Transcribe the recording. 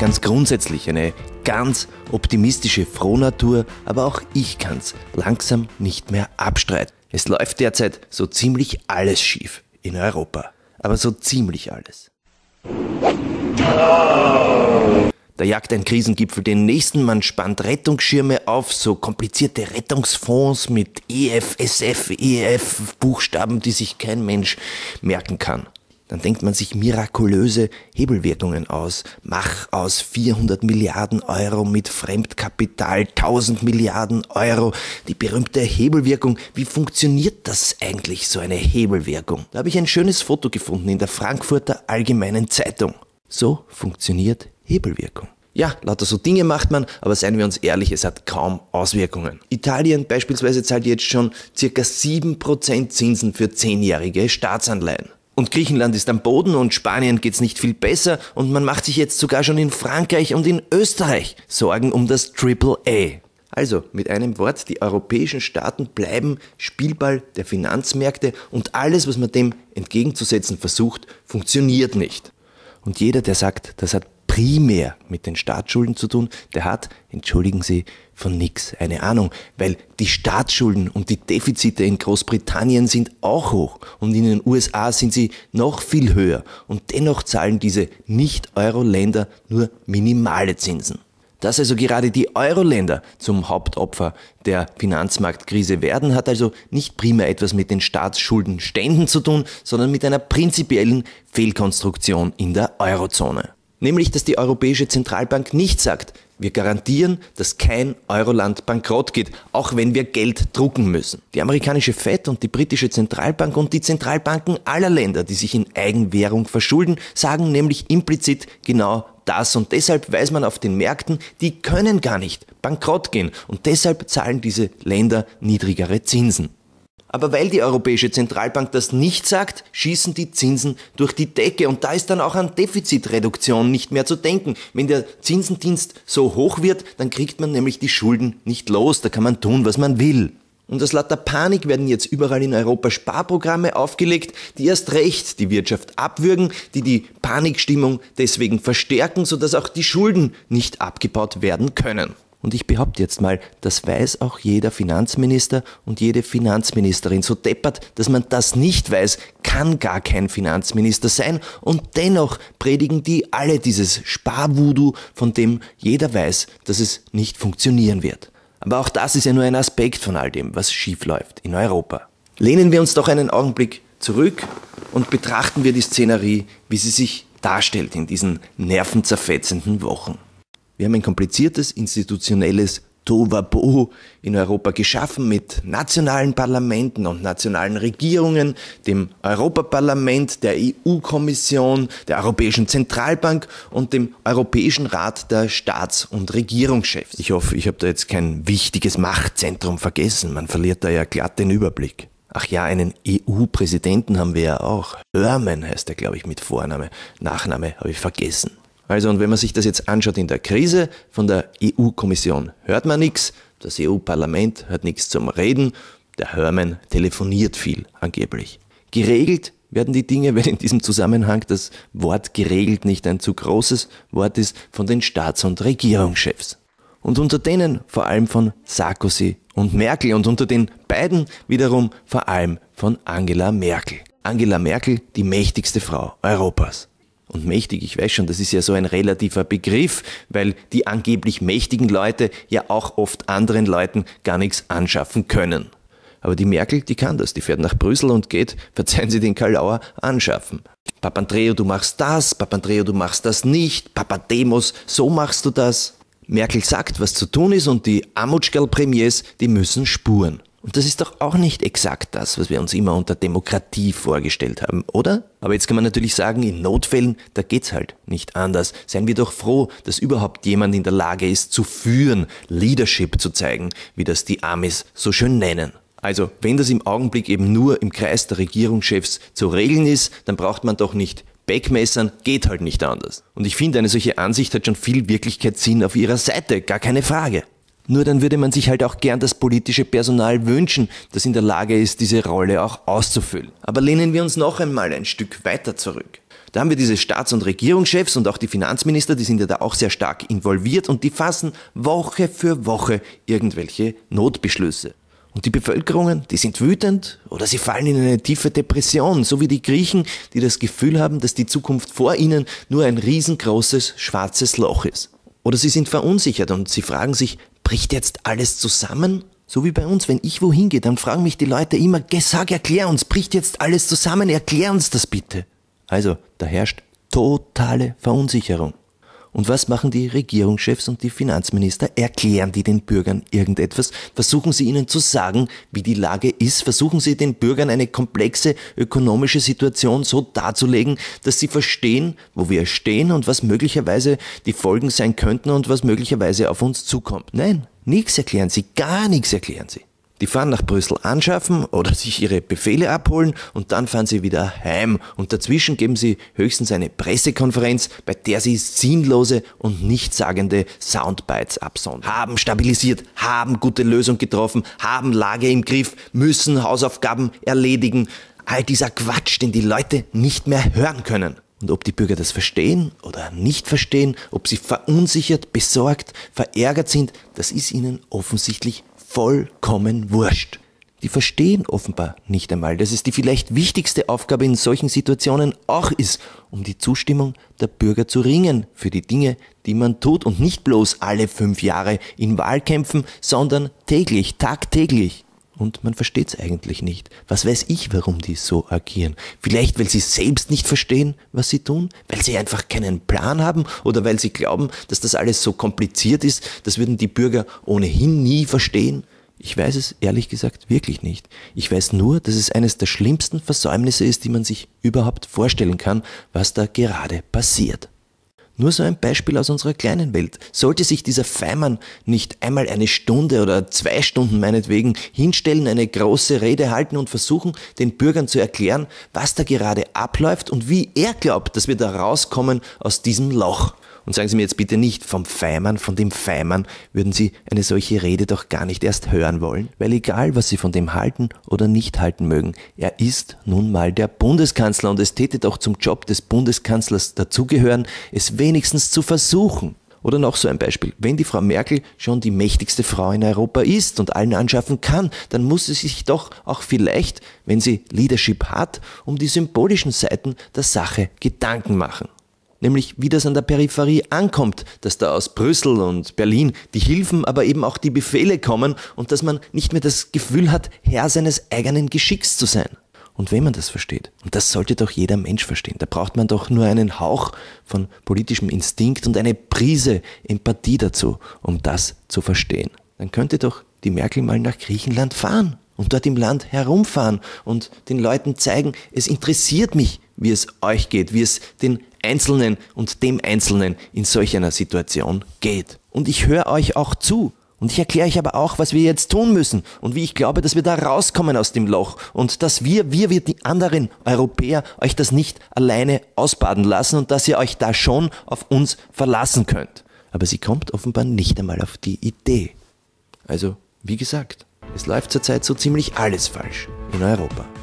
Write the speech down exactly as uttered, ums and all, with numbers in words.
ganz grundsätzlich eine ganz optimistische Frohnatur, aber auch ich kann's langsam nicht mehr abstreiten. Es läuft derzeit so ziemlich alles schief in Europa. Aber so ziemlich alles. Da jagt ein Krisengipfel den nächsten, man spannt Rettungsschirme auf, so komplizierte Rettungsfonds mit E F, S F, E F, Buchstaben, die sich kein Mensch merken kann. Dann denkt man sich mirakulöse Hebelwirkungen aus. Mach aus vierhundert Milliarden Euro mit Fremdkapital tausend Milliarden Euro. Die berühmte Hebelwirkung. Wie funktioniert das eigentlich, so eine Hebelwirkung? Da habe ich ein schönes Foto gefunden in der Frankfurter Allgemeinen Zeitung. So funktioniert Hebelwirkung. Ja, lauter so Dinge macht man, aber seien wir uns ehrlich, es hat kaum Auswirkungen. Italien beispielsweise zahlt jetzt schon circa sieben Prozent Zinsen für zehnjährige Staatsanleihen. Und Griechenland ist am Boden und Spanien geht's nicht viel besser und man macht sich jetzt sogar schon in Frankreich und in Österreich Sorgen um das Triple A. Also mit einem Wort, die europäischen Staaten bleiben Spielball der Finanzmärkte und alles, was man dem entgegenzusetzen versucht, funktioniert nicht. Und jeder, der sagt, das hat primär mit den Staatsschulden zu tun, der hat, entschuldigen Sie, von nix eine Ahnung, weil die Staatsschulden und die Defizite in Großbritannien sind auch hoch und in den U S A sind sie noch viel höher und dennoch zahlen diese Nicht-Euro-Länder nur minimale Zinsen. Dass also gerade die Euro-Länder zum Hauptopfer der Finanzmarktkrise werden, hat also nicht primär etwas mit den Staatsschuldenständen zu tun, sondern mit einer prinzipiellen Fehlkonstruktion in der Eurozone. Nämlich, dass die Europäische Zentralbank nicht sagt, wir garantieren, dass kein Euroland bankrott geht, auch wenn wir Geld drucken müssen. Die amerikanische Fed und die britische Zentralbank und die Zentralbanken aller Länder, die sich in Eigenwährung verschulden, sagen nämlich implizit genau das. Und deshalb weiß man auf den Märkten, die können gar nicht bankrott gehen. Und deshalb zahlen diese Länder niedrigere Zinsen. Aber weil die Europäische Zentralbank das nicht sagt, schießen die Zinsen durch die Decke und da ist dann auch an Defizitreduktion nicht mehr zu denken. Wenn der Zinsendienst so hoch wird, dann kriegt man nämlich die Schulden nicht los, da kann man tun, was man will. Und aus lauter Panik werden jetzt überall in Europa Sparprogramme aufgelegt, die erst recht die Wirtschaft abwürgen, die die Panikstimmung deswegen verstärken, sodass auch die Schulden nicht abgebaut werden können. Und ich behaupte jetzt mal, das weiß auch jeder Finanzminister und jede Finanzministerin. So deppert, dass man das nicht weiß, kann gar kein Finanzminister sein. Und dennoch predigen die alle dieses Sparvoodoo, von dem jeder weiß, dass es nicht funktionieren wird. Aber auch das ist ja nur ein Aspekt von all dem, was schief läuft in Europa. Lehnen wir uns doch einen Augenblick zurück und betrachten wir die Szenerie, wie sie sich darstellt in diesen nervenzerfetzenden Wochen. Wir haben ein kompliziertes, institutionelles Tohuwabohu in Europa geschaffen mit nationalen Parlamenten und nationalen Regierungen, dem Europaparlament, der E U-Kommission, der Europäischen Zentralbank und dem Europäischen Rat der Staats- und Regierungschefs. Ich hoffe, ich habe da jetzt kein wichtiges Machtzentrum vergessen, man verliert da ja glatt den Überblick. Ach ja, einen E U-Präsidenten haben wir ja auch. Herman heißt er, glaube ich, mit Vorname. Nachname habe ich vergessen. Also, und wenn man sich das jetzt anschaut in der Krise, von der E U-Kommission hört man nichts, das E U-Parlament hört nichts zum Reden, der Herman telefoniert viel, angeblich. Geregelt werden die Dinge, wenn in diesem Zusammenhang das Wort geregelt nicht ein zu großes Wort ist, von den Staats- und Regierungschefs. Und unter denen vor allem von Sarkozy und Merkel und unter den beiden wiederum vor allem von Angela Merkel. Angela Merkel, die mächtigste Frau Europas. Und mächtig, ich weiß schon, das ist ja so ein relativer Begriff, weil die angeblich mächtigen Leute ja auch oft anderen Leuten gar nichts anschaffen können. Aber die Merkel, die kann das, die fährt nach Brüssel und geht, verzeihen Sie den Kalauer, anschaffen. Papandreou, du machst das, Papandreou, du machst das nicht, Papademos, so machst du das. Merkel sagt, was zu tun ist und die Amutschkerl-Premiers, die müssen spuren. Und das ist doch auch nicht exakt das, was wir uns immer unter Demokratie vorgestellt haben, oder? Aber jetzt kann man natürlich sagen, in Notfällen, da geht's halt nicht anders. Seien wir doch froh, dass überhaupt jemand in der Lage ist, zu führen, Leadership zu zeigen, wie das die Amis so schön nennen. Also, wenn das im Augenblick eben nur im Kreis der Regierungschefs zu regeln ist, dann braucht man doch nicht Backmessern, geht halt nicht anders. Und ich finde, eine solche Ansicht hat schon viel Wirklichkeitssinn auf ihrer Seite, gar keine Frage. Nur dann würde man sich halt auch gern das politische Personal wünschen, das in der Lage ist, diese Rolle auch auszufüllen. Aber lehnen wir uns noch einmal ein Stück weiter zurück. Da haben wir diese Staats- und Regierungschefs und auch die Finanzminister, die sind ja da auch sehr stark involviert und die fassen Woche für Woche irgendwelche Notbeschlüsse. Und die Bevölkerungen, die sind wütend oder sie fallen in eine tiefe Depression, so wie die Griechen, die das Gefühl haben, dass die Zukunft vor ihnen nur ein riesengroßes schwarzes Loch ist. Oder sie sind verunsichert und sie fragen sich, bricht jetzt alles zusammen? So wie bei uns, wenn ich wohin gehe, dann fragen mich die Leute immer, sag, erklär uns, bricht jetzt alles zusammen, erklär uns das bitte. Also, da herrscht totale Verunsicherung. Und was machen die Regierungschefs und die Finanzminister? Erklären die den Bürgern irgendetwas? Versuchen sie ihnen zu sagen, wie die Lage ist? Versuchen sie den Bürgern eine komplexe ökonomische Situation so darzulegen, dass sie verstehen, wo wir stehen und was möglicherweise die Folgen sein könnten und was möglicherweise auf uns zukommt? Nein, nichts erklären sie, gar nichts erklären sie. Die fahren nach Brüssel anschaffen oder sich ihre Befehle abholen und dann fahren sie wieder heim. Und dazwischen geben sie höchstens eine Pressekonferenz, bei der sie sinnlose und nichtssagende Soundbites absondern. Haben stabilisiert, haben gute Lösung getroffen, haben Lage im Griff, müssen Hausaufgaben erledigen. All dieser Quatsch, den die Leute nicht mehr hören können. Und ob die Bürger das verstehen oder nicht verstehen, ob sie verunsichert, besorgt, verärgert sind, das ist ihnen offensichtlich vollkommen wurscht. Die verstehen offenbar nicht einmal, dass es die vielleicht wichtigste Aufgabe in solchen Situationen auch ist, um die Zustimmung der Bürger zu ringen für die Dinge, die man tut und nicht bloß alle fünf Jahre in Wahlkämpfen, sondern täglich, tagtäglich. Und man versteht es eigentlich nicht. Was weiß ich, warum die so agieren? Vielleicht, weil sie selbst nicht verstehen, was sie tun? Weil sie einfach keinen Plan haben? Oder weil sie glauben, dass das alles so kompliziert ist, das würden die Bürger ohnehin nie verstehen? Ich weiß es ehrlich gesagt wirklich nicht. Ich weiß nur, dass es eines der schlimmsten Versäumnisse ist, die man sich überhaupt vorstellen kann, was da gerade passiert. Nur so ein Beispiel aus unserer kleinen Welt. Sollte sich dieser Feimann nicht einmal eine Stunde oder zwei Stunden meinetwegen hinstellen, eine große Rede halten und versuchen, den Bürgern zu erklären, was da gerade abläuft und wie er glaubt, dass wir da rauskommen aus diesem Loch. Und sagen Sie mir jetzt bitte nicht vom Feimann, von dem Feimann würden Sie eine solche Rede doch gar nicht erst hören wollen, weil egal, was Sie von dem halten oder nicht halten mögen, er ist nun mal der Bundeskanzler und es täte doch zum Job des Bundeskanzlers dazugehören, es wenigstens zu versuchen. Oder noch so ein Beispiel, wenn die Frau Merkel schon die mächtigste Frau in Europa ist und allen anschaffen kann, dann muss sie sich doch auch vielleicht, wenn sie Leadership hat, um die symbolischen Seiten der Sache Gedanken machen. Nämlich wie das an der Peripherie ankommt, dass da aus Brüssel und Berlin die Hilfen, aber eben auch die Befehle kommen und dass man nicht mehr das Gefühl hat, Herr seines eigenen Geschicks zu sein. Und wenn man das versteht, und das sollte doch jeder Mensch verstehen, da braucht man doch nur einen Hauch von politischem Instinkt und eine Prise Empathie dazu, um das zu verstehen. Dann könnte doch die Merkel mal nach Griechenland fahren und dort im Land herumfahren und den Leuten zeigen, es interessiert mich, wie es euch geht, wie es den Einzelnen und dem Einzelnen in solch einer Situation geht. Und ich höre euch auch zu. Und ich erkläre euch aber auch, was wir jetzt tun müssen und wie ich glaube, dass wir da rauskommen aus dem Loch und dass wir, wir, wir die anderen Europäer euch das nicht alleine ausbaden lassen und dass ihr euch da schon auf uns verlassen könnt. Aber sie kommt offenbar nicht einmal auf die Idee. Also, wie gesagt, es läuft zurzeit so ziemlich alles falsch in Europa.